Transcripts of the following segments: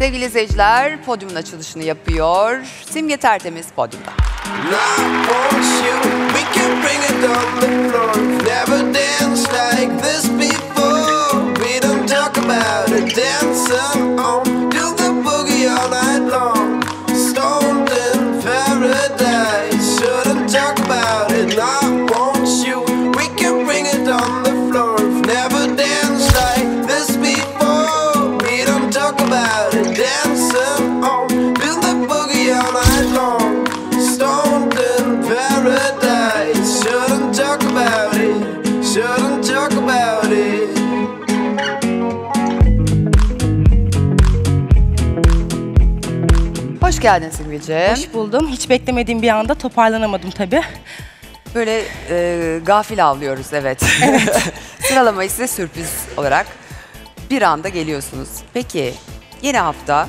Sevgili izleyiciler, podyumun açılışını yapıyor. Simge Tertemiz podyumda. Hoş geldin Simgeciğim. Hoş buldum. Hiç beklemediğim bir anda toparlanamadım tabii. Böyle gafil avlıyoruz, evet. Sıralamayı size sürpriz olarak bir anda geliyorsunuz. Peki, yeni hafta,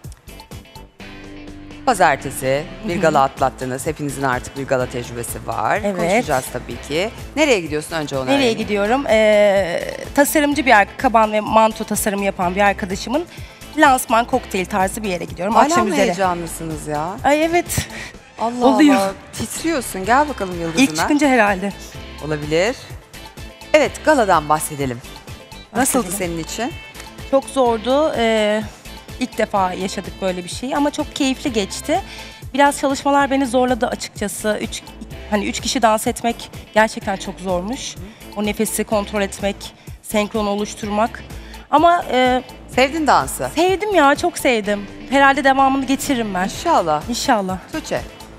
pazartesi bir gala atlattınız. Hepinizin artık bir gala tecrübesi var. Evet. Konuşacağız tabii ki. Nereye gidiyorsun önce onu Nereye öğrenelim. gidiyorum? Tasarımcı kaban ve manto tasarımı yapan bir arkadaşımın lansman kokteyl tarzı bir yere gidiyorum. Hala Akşam mı üzere. heyecanlısınız ya? Ay evet. Allah Oluyor. Allah. Titriyorsun. Gel bakalım yıldızına. İlk çıkınca herhalde. Olabilir. Evet, galadan bahsedelim. Nasıldı senin için? Çok zordu. İlk defa yaşadık böyle bir şeyi ama çok keyifli geçti. Biraz çalışmalar beni zorladı açıkçası. Üç kişi dans etmek gerçekten çok zormuş. O nefesi kontrol etmek, senkron oluşturmak. Ama Sevdin dansı. sevdim ya, çok sevdim. Herhalde devamını getiririm ben. İnşallah. İnşallah. Tuğçe.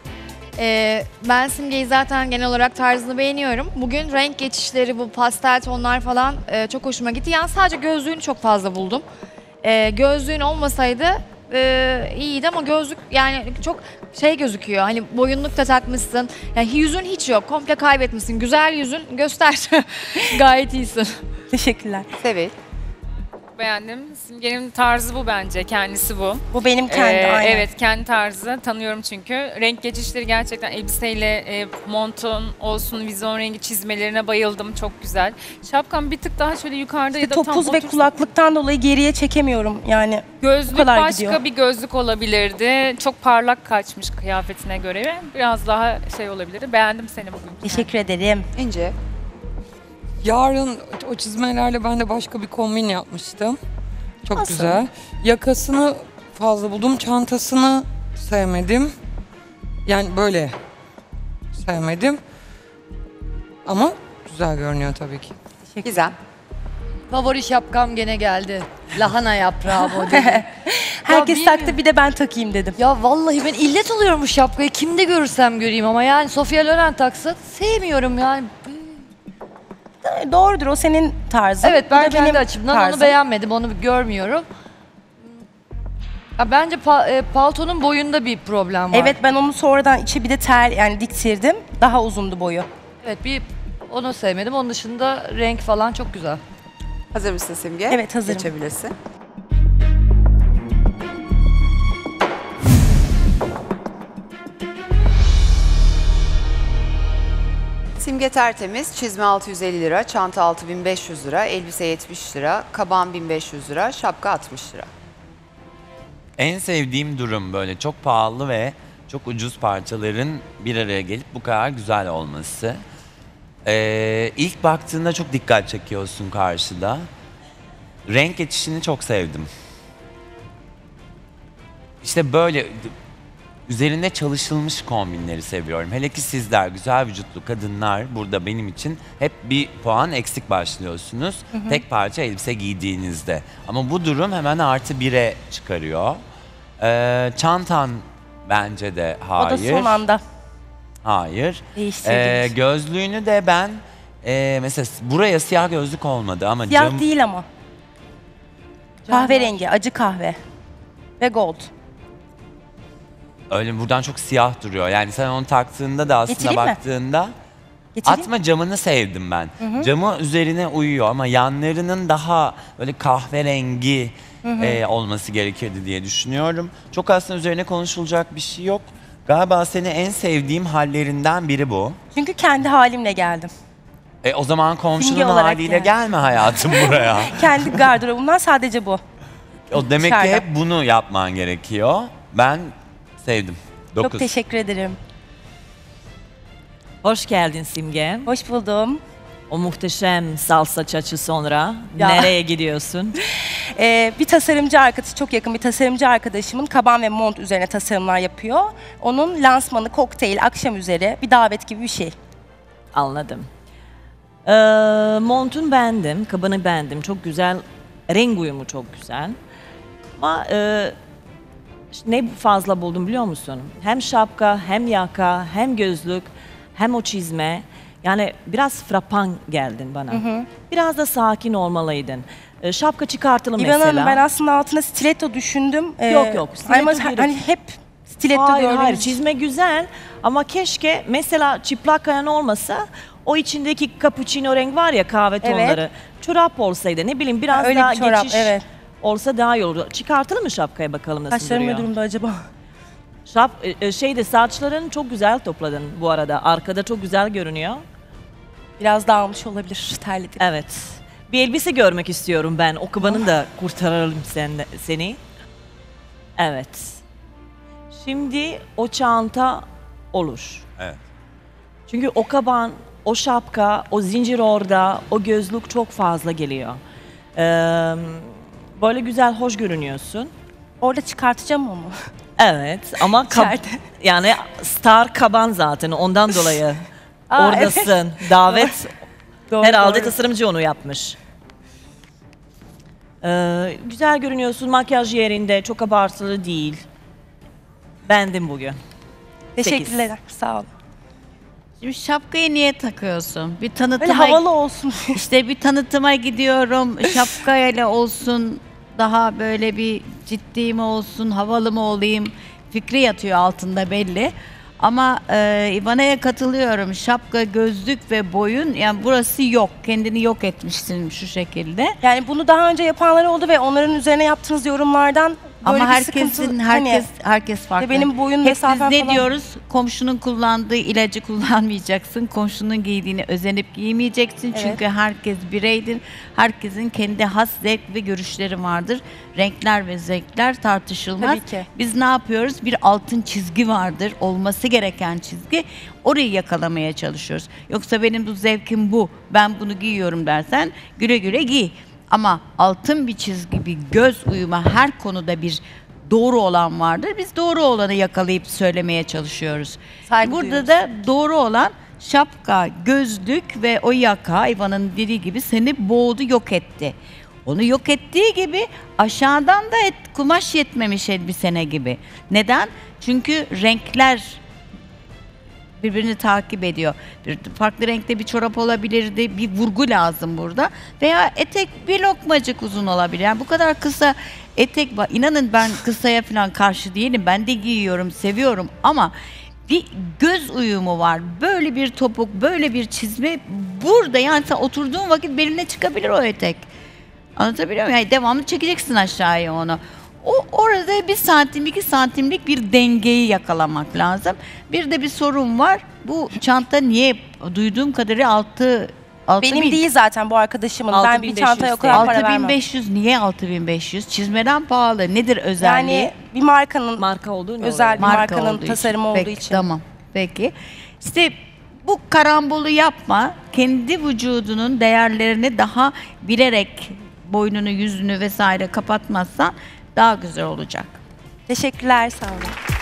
Ben Simge'yi zaten genel olarak tarzını beğeniyorum. Bugün renk geçişleri, bu pastel tonlar falan çok hoşuma gitti. Yani sadece gözlüğünü çok fazla buldum. Gözlüğün olmasaydı iyiydi ama gözlük yani çok şey gözüküyor. Hani boyunluk da takmışsın. Yani yüzün hiç yok. Komple kaybetmişsin. Güzel yüzün göster. Gayet iyisin. Teşekkürler. Sevil. Beğendim. Simge'nin tarzı bu bence. Kendisi bu. Bu benim kendi aynen. Evet, kendi tarzı. Tanıyorum çünkü. Renk geçişleri gerçekten elbiseyle montun olsun, vizyon rengi çizmelerine bayıldım. Çok güzel. Şapkan bir tık daha şöyle yukarıda ya da tam Topuz ve otursun. kulaklıktan dolayı geriye çekemiyorum yani. Gözlük kadar başka gidiyor. bir gözlük olabilirdi. Çok parlak kaçmış kıyafetine göre. Biraz daha şey olabilirdi. Beğendim seni bugün. Teşekkür ederim. İnce. Yarın o çizmelerle ben de başka bir kombin yapmıştım. Çok Nasıl? güzel. Yakasını fazla buldum. Çantasını sevmedim. Yani böyle sevmedim. Ama güzel görünüyor tabii ki. Gizem. Favori şapkam gene geldi. Lahana yaprağı modeli. Herkes bilmiyorum. taktı, bir de ben takayım dedim. Ya vallahi ben illet oluyorum bu şapkayı. Kimde görürsem göreyim ama yani Sofia Loren taksa sevmiyorum yani. Doğrudur, o senin tarzın. Evet bu ben da kendi benim açımdan tarzım. onu beğenmedim. Onu görmüyorum. Ya bence paltonun boyunda bir problem var. Evet, ben onu sonradan içi bir de yani diktirdim. Daha uzundu boyu. Evet onu sevmedim. Onun dışında renk falan çok güzel. Hazır mısın Simge? Evet, hazırım. Geçebilirsin. Simge Tertemiz, çizme 650 lira, çanta 6500 lira, elbise 70 lira, kaban 1500 lira, şapka 60 lira. En sevdiğim durum böyle çok pahalı ve çok ucuz parçaların bir araya gelip bu kadar güzel olması. İlk baktığında çok dikkat çekiyorsun karşıda. Renk geçişini çok sevdim. İşte böyle üzerinde çalışılmış kombinleri seviyorum. Hele ki sizler güzel vücutlu kadınlar burada benim için hep bir puan eksik başlıyorsunuz. Tek parça elbise giydiğinizde. Ama bu durum hemen artı 1'e çıkarıyor. Çantan bence de hayır. O da son anda Hayır. değiştirdiğimiz. Gözlüğünü de ben mesela buraya siyah gözlük olmadı ama Siyah değil ama. Kahverengi, acı kahve. Ve gold. öyle buradan çok siyah duruyor. Yani sen onu taktığında da aslında Getireyim mi? baktığında Getireyim. atma camını sevdim ben. Camı üzerine uyuyor ama yanlarının daha böyle kahverengi olması gerekirdi diye düşünüyorum. Çok aslında üzerine konuşulacak bir şey yok. Galiba seni en sevdiğim hallerinden biri bu. Çünkü kendi halimle geldim. O zaman komşunun Simge olarak haliyle yani. gelme hayatım buraya. Kendi gardırobumdan sadece bu. O demek ki Dışarıda. hep bunu yapman gerekiyor. Ben sevdim. Çok 9. teşekkür ederim. Hoş geldin Simge. Hoş buldum. O muhteşem salsa çaçı sonra Ya. nereye gidiyorsun? Bir tasarımcı arkadaşı, çok yakın bir tasarımcı arkadaşımın kaban ve mont üzerine tasarımlar yapıyor. Onun lansmanı, kokteyl, akşam üzeri bir davet gibi bir şey. Anladım. Montun beğendim, kabanı beğendim. Çok güzel, renk uyumu çok güzel. Ama ne fazla buldum biliyor musun? Hem şapka, hem yaka, hem gözlük, hem o çizme. Yani biraz frapan geldin bana. Biraz da sakin olmalıydın. Şapka çıkartalım İvan mesela. Hanım, ben aslında altına stiletto düşündüm. Yok, stiletto Ama gerek. hani hep stiletto Hayır, gördüğümüz çizme güzel ama keşke mesela çıplak ayağın olmasa o içindeki cappuccino renk var ya, kahve tonları. Çorap olsaydı, ne bileyim biraz öyle daha bir çorap, geçiş evet. olsa daha iyi olur. Çıkartalım mı şapkaya bakalım nasıl Saçlarım ne duruyor? durumda acaba? Saçların çok güzel topladın bu arada. Arkada çok güzel görünüyor. Biraz dağılmış olabilir, terledik. Evet. Bir elbise görmek istiyorum ben. O kabanı da kurtaralım seni. Evet. Şimdi o çanta olur. Evet. Çünkü o kaban, o şapka, o zincir orada, o gözlük çok fazla geliyor. Böyle güzel, hoş görünüyorsun. Orada çıkartacağım onu. Evet ama İçeride. yani star kaban zaten ondan dolayı Aa, oradasın. Davet Doğru, herhalde doğru. tasarımcı onu yapmış. Güzel görünüyorsun, makyaj yerinde, çok abartılı değil. Beğendim bugün. Teşekkürler, sağ olun. Şimdi şapkayı niye takıyorsun? Bir Böyle tanıtıma havalı olsun. işte bir tanıtıma gidiyorum. Şapkayla olsun, daha böyle bir ciddi mi olsun, havalı mı olayım fikri yatıyor altında belli. Ama İvana'ya katılıyorum. Şapka, gözlük ve boyun, yani burası yok. Kendini yok etmişsin şu şekilde. Yani bunu daha önce yapanlar oldu ve onların üzerine yaptığınız yorumlardan böyle Ama bir sıkıntı. herkes farklı. benim boyun Hep biz mesafem ne falan- diyoruz? Komşunun kullandığı ilacı kullanmayacaksın. Komşunun giydiğini özenip giymeyeceksin. Evet. Çünkü herkes bireydir. Herkesin kendi has zevk ve görüşleri vardır. Renkler ve zevkler tartışılmaz. Tabii ki. Biz ne yapıyoruz? Bir altın çizgi vardır. Olması gereken çizgi. Orayı yakalamaya çalışıyoruz. Yoksa benim bu zevkim bu. Ben bunu giyiyorum dersen güle güle giy. Ama altın bir çizgi, bir göz uyumu, her konuda bir doğru olan vardır. Biz doğru olanı yakalayıp söylemeye çalışıyoruz. Saygı Burada duyuyoruz. da doğru olan şapka, gözlük ve o yaka, İvan'ın dediği gibi seni boğdu, yok etti. Onu yok ettiği gibi aşağıdan da kumaş yetmemiş elbisene gibi. Neden? Çünkü renkler birbirini takip ediyor. Bir farklı renkte bir çorap olabilirdi. Bir vurgu lazım burada. Veya etek bir lokmacık uzun olabilir. Yani bu kadar kısa etek var. İnanın ben kısaya falan karşı değilim. Ben de giyiyorum, seviyorum ama bir göz uyumu var. Böyle bir topuk, böyle bir çizme burada, yani sen oturduğun vakit beline çıkabilir o etek. Anlatabiliyor muyum? Yani devamlı çekeceksin aşağıya onu. O orada 1 santim, 2 santimlik bir dengeyi yakalamak lazım. Bir de bir sorun var. Bu çanta niye, duyduğum kadarıyla 6 Benim değil zaten, bu arkadaşımın. Ben bir 6500 çantaya o kadar para vermem. 6500, niye 6500? Çizmeden pahalı. Nedir özelliği? Yani bir markanın Marka olduğu ne özel bir oluyor? markanın olduğu tasarımı olduğu Peki, için. Tamam. Peki. İşte bu karambolu yapma. Kendi vücudunun değerlerini daha bilerek boynunu, yüzünü vesaire kapatmazsan daha güzel olacak. Teşekkürler, sağ olun.